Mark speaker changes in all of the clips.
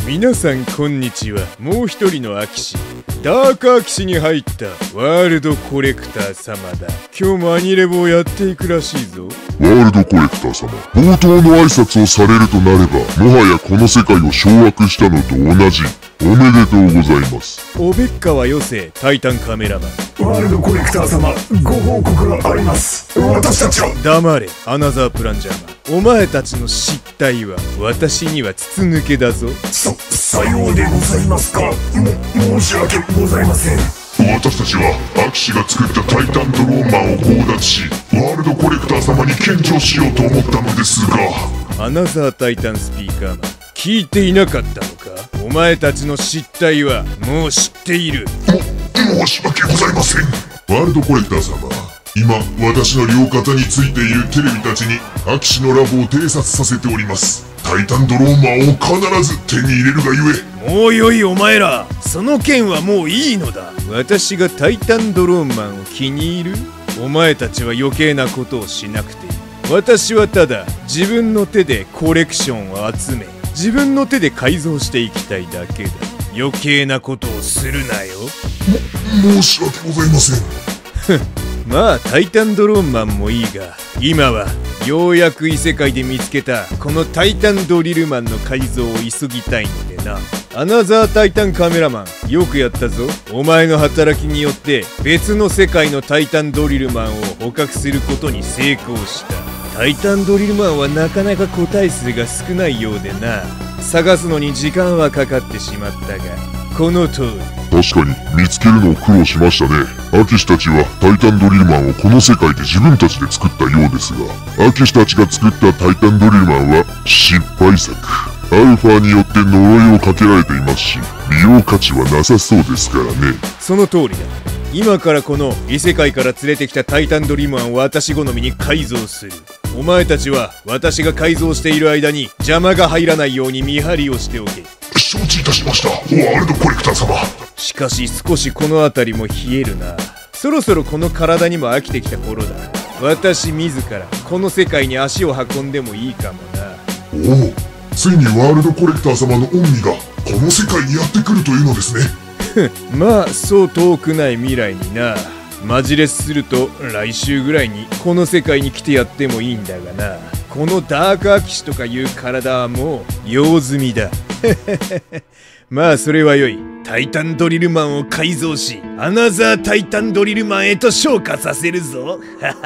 Speaker 1: 皆さんこんにちは。もう一人のアキシ、ダークアキシに入ったワールドコレクター様だ。今日もアニレボをやっていくらしいぞ。
Speaker 2: ワールドコレクター様、冒頭の挨拶をされるとなれば、もはやこの世界を掌握したのと同じ。おめでとうございます。
Speaker 1: おべっかはよせ、タイタンカメラマン。
Speaker 3: ワールドコレクター様、ご報告があります。私たちは
Speaker 1: 黙れ、アナザープランジャーマン。お前たちの失態は私には筒抜けだぞ。
Speaker 3: さようでございますか。申し訳ございません。
Speaker 2: 私たちはアキシが作ったタイタンドローンマンを強奪し、ワールドコレクター様に献上しようと思ったのですが、
Speaker 1: アナザータイタンスピーカーマン、聞いていなかったのか。お前たちの失態はもう知っている。
Speaker 2: 申し訳ございません。ワールドコレクター様、今私の両肩についているテレビたちにアキシのラボを偵察させております。タイタンドローンマンを必ず手に入れるがゆえ。
Speaker 1: もうよいお前ら、その件はもういいのだ。私がタイタンドローンマンを気に入る？お前たちは余計なことをしなくていい。私はただ自分の手でコレクションを集め、自分の手で改造していきたいだけだ。余計なことをするなよ。
Speaker 2: 申し訳ございません。
Speaker 1: まあタイタンドローンマンもいいが、今はようやく異世界で見つけたこのタイタンドリルマンの改造を急ぎたいのでな。アナザータイタンカメラマン、よくやったぞ。お前の働きによって別の世界のタイタンドリルマンを捕獲することに成功した。タイタンドリルマンはなかなか個体数が少ないようでな、探すのに時間はかかってしまったが、この通り。
Speaker 2: 確かに見つけるのを苦労しましたね。アキシたちはタイタンドリルマンをこの世界で自分たちで作ったようですが、アキシたちが作ったタイタンドリルマンは失敗作。アルファによって呪いをかけられていますし、利用価値はなさそうですからね。
Speaker 1: その通りだ。今からこの異世界から連れてきたタイタンドリルマンを私好みに改造する。お前たちは私が改造している間に邪魔が入らないように見張りをしておけ。
Speaker 2: 承知いたしました、ワールドコレクター様。
Speaker 1: しかし少しこの辺りも冷えるな。そろそろこの体にも飽きてきた頃だ。私自らこの世界に足を運んでもいいかもな。
Speaker 2: おお、ついにワールドコレクター様の恩義がこの世界にやってくるというのですね。
Speaker 1: まあそう遠くない未来にな。マジレスすると来週ぐらいにこの世界に来てやってもいいんだがな。このダークアキシとかいう体はもう用済みだ。まあそれはよい。タイタンドリルマンを改造し、アナザータイタンドリルマンへと昇華させるぞ。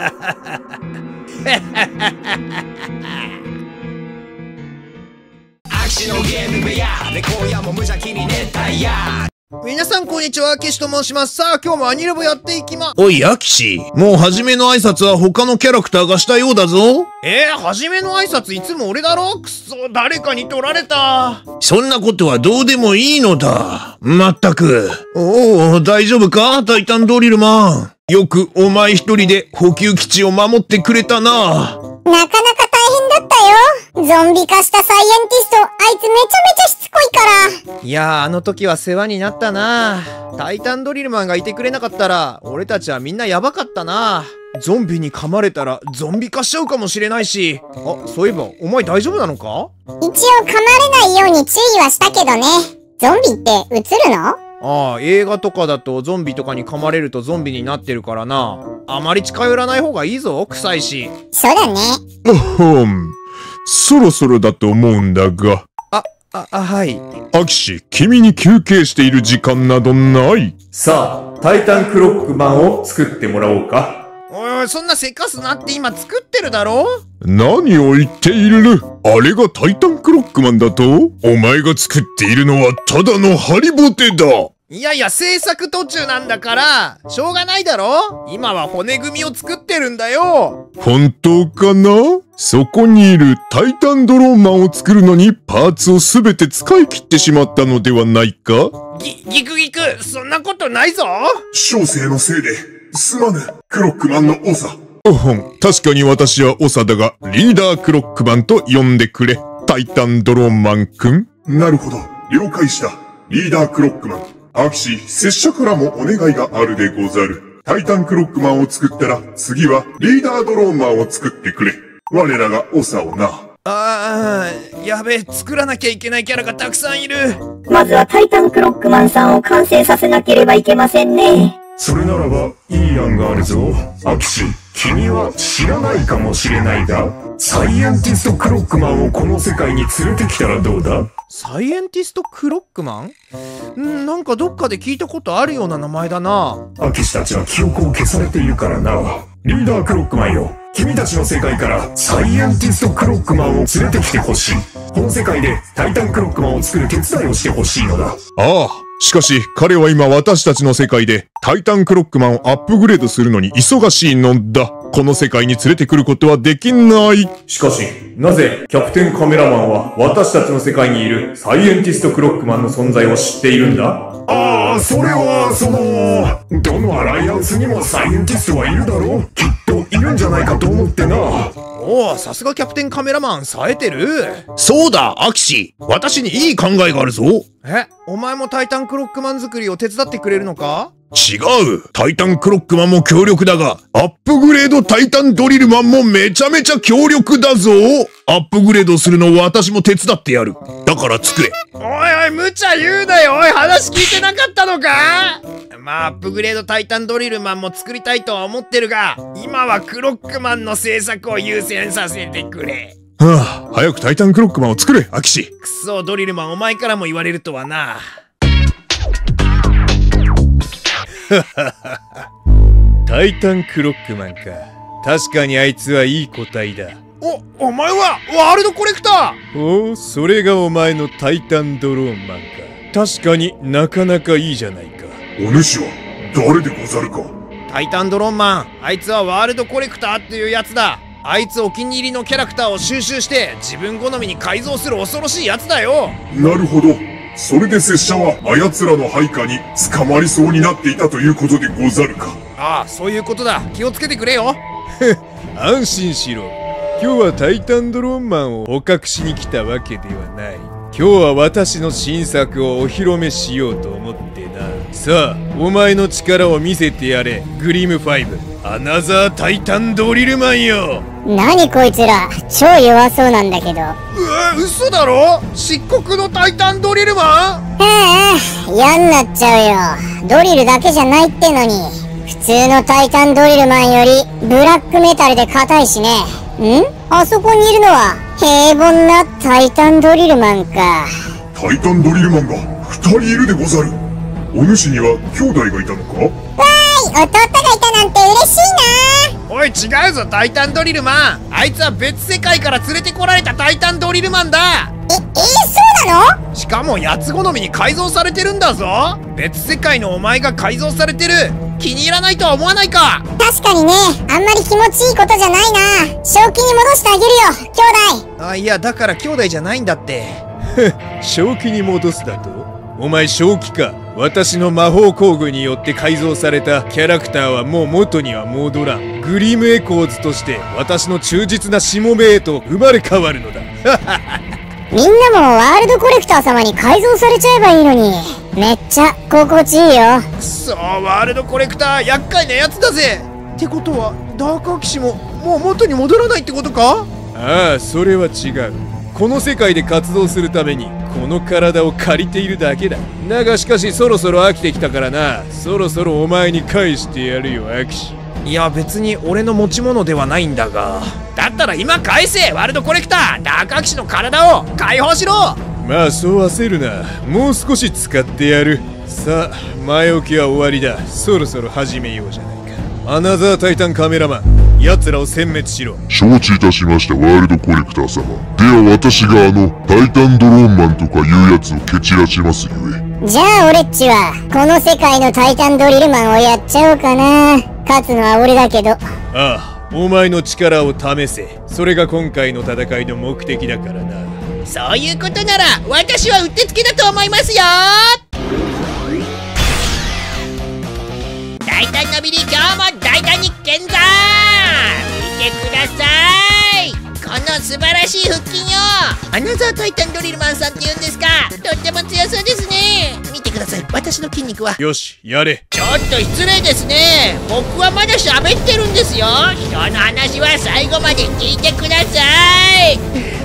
Speaker 4: アキシのゲーム部屋で今夜も無邪気に熱帯夜。
Speaker 5: 皆さんこんにちは、アキシと申します。さあ今日もアニレボやっていきま。
Speaker 6: おい、アキシ。もう初めの挨拶は他のキャラクターがしたようだぞ。
Speaker 5: 初めの挨拶いつも俺だろ。くそ、誰かに取られた。
Speaker 6: そんなことはどうでもいいのだ。まったく。おお、大丈夫かタイタンドリルマン。よくお前一人で補給基地を守ってくれたな。
Speaker 7: なかなか大変だったよ。ゾンビ化したサイエンティスト、あいつめちゃめちゃしつこいから。
Speaker 5: いやー、あの時は世話になったな。タイタンドリルマンがいてくれなかったら俺たちはみんなヤバかったな。ゾンビに噛まれたらゾンビ化しちゃうかもしれないし。あ、そういえばお前大丈夫なのか？
Speaker 7: 一応噛まれないように注意はしたけどね。ゾンビって映るの？
Speaker 5: ああ、映画とかだとゾンビとかに噛まれるとゾンビになってるからな。あまり近寄らない方がいいぞ、臭いし。
Speaker 7: そうだね。
Speaker 2: そろそろだと思うんだが。
Speaker 5: はい。
Speaker 2: アキシ、君に休憩している時間などない。
Speaker 1: さあ、タイタンクロックマンを作ってもらおうか。
Speaker 5: おい、そんなせかすなって今作ってるだろ。
Speaker 2: 何を言っている？あれがタイタンクロックマンだと？お前が作っているのはただのハリボテだ。
Speaker 5: いやいや、制作途中なんだから、しょうがないだろ。今は骨組みを作ってるんだよ。
Speaker 2: 本当かな？そこにいるタイタンドローンマンを作るのにパーツをすべて使い切ってしまったのではないか？
Speaker 5: ギクギク、そんなことないぞ。
Speaker 2: 小生のせいですまぬ、クロックマンの長。確かに私は長だが、リーダークロックマンと呼んでくれ。タイタンドローンマンくん。なるほど、了解した。リーダークロックマン。アキシ、拙者からもお願いがあるでござる。タイタンクロックマンを作ったら、次はリーダードローンマンを作ってくれ。我らが長をな。
Speaker 5: やべえ、作らなきゃいけないキャラがたくさんいる。
Speaker 8: まずはタイタンクロックマンさんを完成させなければいけませんね。
Speaker 3: それならば、いい案があるぞ。アキシ、君は知らないかもしれないが、サイエンティストクロックマンをこの世界に連れてきたらどうだ？
Speaker 5: サイエンティストクロックマン？なんかどっかで聞いたことあるような名前だな。
Speaker 3: アキシたちは記憶を消されているからな。リーダークロックマンよ。君たちの世界からサイエンティストクロックマンを連れてきてほしい。この世界でタイタンクロックマンを作る手伝いをしてほしいのだ。
Speaker 2: ああ、しかし彼は今私たちの世界でタイタンクロックマンをアップグレードするのに忙しいのだ。この世界に連れてくることはできない。
Speaker 1: しかし、なぜキャプテンカメラマンは私たちの世界にいるサイエンティストクロックマンの存在を知っているんだ？
Speaker 3: ああ、それは、どのアライアンスにもサイエンティストはいるだろう。きっといるんじゃないかと思ってな。
Speaker 5: おお、さすがキャプテンカメラマン、冴えてる。
Speaker 6: そうだ、アキシ。私にいい考えがあるぞ。
Speaker 5: お前もタイタンクロックマン作りを手伝ってくれるのか？
Speaker 6: 違う。タイタンクロックマンも強力だが、アップグレードタイタンドリルマンもめちゃめちゃ強力だぞ。アップグレードするのを私も手伝ってやる。だから作れ。
Speaker 5: おいおい、無茶言うなよ。おい、話聞いてなかったのか？まあ、アップグレードタイタンドリルマンも作りたいとは思ってるが、今はクロックマンの制作を優先させてくれ。
Speaker 2: はあ、早くタイタンクロックマンを作れ、アキシ。
Speaker 5: くそ、ドリルマン、お前からも言われるとはな。
Speaker 1: タイタンクロックマンか。確かにあいつはいい個体だ。
Speaker 5: お前はワールドコレクター？
Speaker 1: おお、それがお前のタイタンドローンマンか。確かになかなかいいじゃないか。
Speaker 3: お主は誰でござるか？
Speaker 5: タイタンドローンマン、あいつはワールドコレクターっていうやつだ。あいつお気に入りのキャラクターを収集して自分好みに改造する恐ろしいやつだよ。
Speaker 3: なるほど。それで拙者はあやつらの配下に捕まりそうになっていたということでござるか。
Speaker 5: ああ、そういうことだ。気をつけてくれよ。
Speaker 1: 安心しろ。今日はタイタンドローンマンを捕獲しに来たわけではない。今日は私の新作をお披露目しようと思ってな。さあ、お前の力を見せてやれ。グリム5アナザータイタンドリルマンよ。
Speaker 7: 何こいつら、超弱そうなんだけど。
Speaker 5: 嘘だろ？漆黒のタイタンドリルマン？
Speaker 7: 嫌になっちゃうよ。ドリルだけじゃないってのに。普通のタイタンドリルマンよりブラックメタルで硬いしね。あそこにいるのは平凡なタイタンドリルマンか。
Speaker 3: タイタンドリルマンが2人いるでござる。お主には兄弟がいたのか？
Speaker 7: 弟がいたなんて嬉しいな。
Speaker 5: おい、違うぞタイタンドリルマン。あいつは別世界から連れてこられたタイタンドリルマンだ。
Speaker 7: そうなの？
Speaker 5: しかもやつ好みに改造されてるんだぞ。別世界のお前が改造されてる。気に入らないとは思わないか？
Speaker 7: 確かにね、あんまり気持ちいいことじゃないな。正気に戻してあげるよ、兄弟。
Speaker 5: いや、だから兄弟じゃないんだって。
Speaker 1: 正気に戻すだと？お前正気か？私の魔法工具によって改造されたキャラクターはもう元には戻らん。グリムエコーズとして私の忠実なしもべへと生まれ変わるのだ。
Speaker 7: みんなもワールドコレクター様に改造されちゃえばいいのに。めっちゃ心地いいよ。
Speaker 5: くそ、ワールドコレクター厄介なやつだぜ。ってことはダークアキシももう元に戻らないってことか？
Speaker 1: ああ、それは違う。この世界で活動するためにこの体を借りているだけだ。だがしかしそろそろ飽きてきたからな。そろそろお前に返してやるよ、アキシ。
Speaker 5: いや、別に俺の持ち物ではないんだが。だったら今返せ、ワールドコレクター。ダークアキシの体を解放しろ。
Speaker 1: まあそう焦るな。もう少し使ってやる。さあ、前置きは終わりだ。そろそろ始めようじゃないか。アナザータイタンカメラマン、奴らを殲滅しろ。
Speaker 2: 承知いたしました、ワールドコレクター様。では私がタイタンドローンマンとかいうやつを蹴散らしますゆえ。
Speaker 7: じゃあ俺っちはこの世界のタイタンドリルマンをやっちゃおうかな。勝つのは俺だけど。
Speaker 1: ああ、お前の力を試せ。それが今回の戦いの目的だからな。
Speaker 5: そういうことなら私はうってつけだと思いますよ。タイタンのビリ、今日も大胆に見参。見てください、この素晴らしい腹筋よ。アナザータイタンドリルマンさんって言うんですか？とっても強そうですね。見てください、私の筋肉は。
Speaker 1: よし、やれ。
Speaker 5: ちょっと失礼ですね。僕はまだ喋ってるんですよ。人の話は最後まで聞いてください。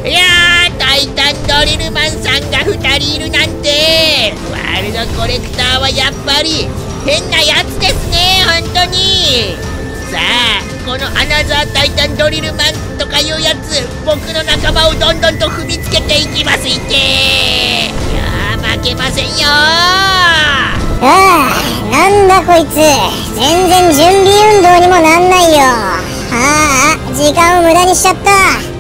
Speaker 9: いやー、タイタンドリルマンさんが2人いるなんて。ワールドコレクターはやっぱり変なやつですね、本当に。さあ、このアナザータイタンドリルマンとかいうやつ、僕の仲間をどんどんと踏みつけていきますいて。いやー、負けませんよー。
Speaker 7: なんだこいつ、全然準備運動にもなんないよ。時間を無駄にしちゃった。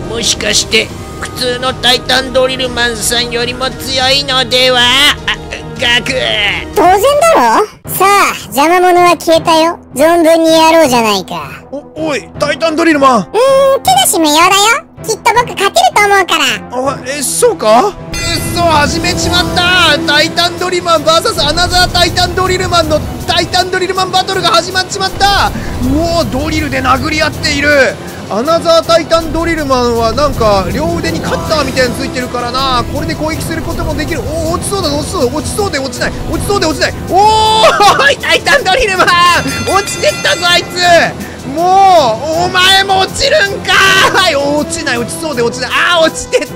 Speaker 9: もしかして普通のタイタンドリルマンさんよりも強いのでは。ガク。
Speaker 7: 当然だろ。さあ、邪魔者は消えたよ。存分にやろうじゃないか。
Speaker 5: おい、タイタンドリルマン。
Speaker 7: 手出し無用だよ。きっと僕勝てると思うから。
Speaker 5: そうか？くっそ、始めちまった。タイタンドリルマン VS アナザータイタンドリルマンのタイタンドリルマンバトルが始まっちまった。ドリルで殴り合っている。アナザータイタンドリルマンはなんか両腕にカッターみたいについてるからな。これで攻撃することもできる。落ちそうだ、落ちそうで落ちない。おーい、タイタンドリルマン落ちてったぞあいつ。もうお前も落ちるんかーい。落ちない、落ちそうで落ちない。落ちてった。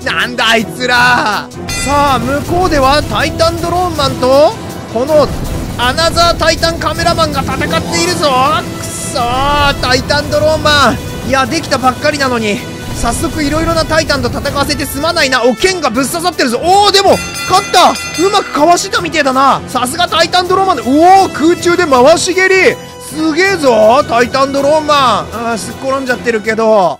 Speaker 5: なんだあいつら。さあ、向こうではタイタンドローンマンとこのアナザータイタンカメラマンが戦っているぞ。くそー、タイタンドローンマン。いや、できたばっかりなのに早速いろいろなタイタンと戦わせてすまないな。剣がぶっ刺さってるぞ。でも勝った。うまくかわしたみてえだな。さすがタイタンドローンマンで。空中で回し蹴り。すげえぞタイタンドローンマン。すっ転んじゃってるけど。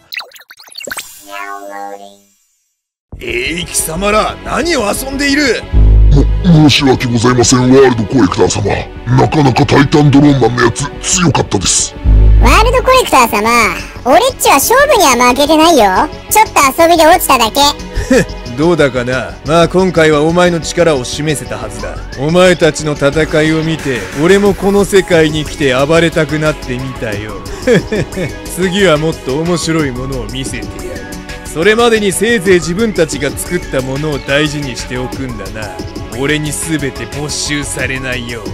Speaker 1: 貴様ら何を遊んでいる？
Speaker 2: 申し訳ございません、ワールドコレクター様。なかなかタイタンドローンマンのやつ強かったです。
Speaker 7: ワールドコレクター様、俺っちは勝負には負けてないよ。ちょっと遊びで落ちただけ。
Speaker 1: どうだかな。まあ今回はお前の力を示せたはずだ。お前たちの戦いを見て俺もこの世界に来て暴れたくなってみたよ。次はもっと面白いものを見せてやる。それまでにせいぜい自分たちが作ったものを大事にしておくんだな。俺に全て没収されないように。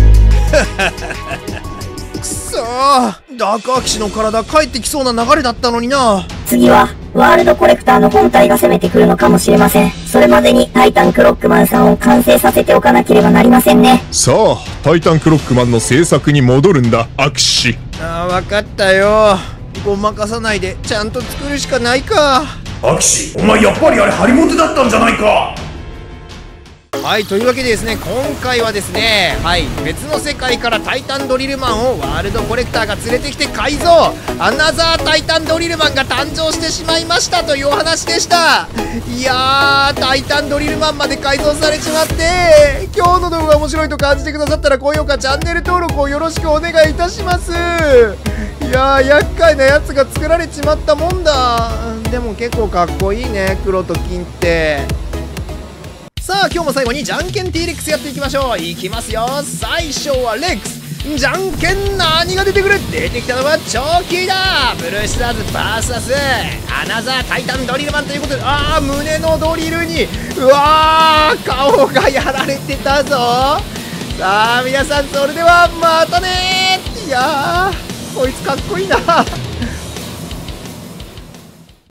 Speaker 5: くそー、ダークアキシの体帰ってきそうな流れだったのにな。
Speaker 8: 次はワールドコレクターの本体が攻めてくるのかもしれません。それまでにタイタンクロックマンさんを完成させておかなければなりませんね。
Speaker 2: さあ、タイタンクロックマンの制作に戻るんだ、アキシ。
Speaker 5: 分かったよ。ごまかさないでちゃんと作るしかないか。
Speaker 3: アキシ、お前やっぱりあれハリモテだったんじゃないか。
Speaker 5: はい、というわけでですね、今回はですね、別の世界からタイタンドリルマンをワールドコレクターが連れてきて改造、アナザータイタンドリルマンが誕生してしまいましたというお話でした。いやー、タイタンドリルマンまで改造されちまって、今日の動画が面白いと感じてくださったら高評価、チャンネル登録をよろしくお願いいたします。いやー、厄介なやつが作られちまったもんだ。でも結構かっこいいね、黒と金って。さあ、今日も最後にじゃんけん T レックスやっていきましょう。いきますよ。最初はレックス。じゃんけん何が出てくる？出てきたのはチョーキーだ。ブルースターズ VS アナザータイタンドリルマンということで、胸のドリルに顔がやられてたぞ。さあ皆さん、それではまたね。いやー、こいつかっこいいな。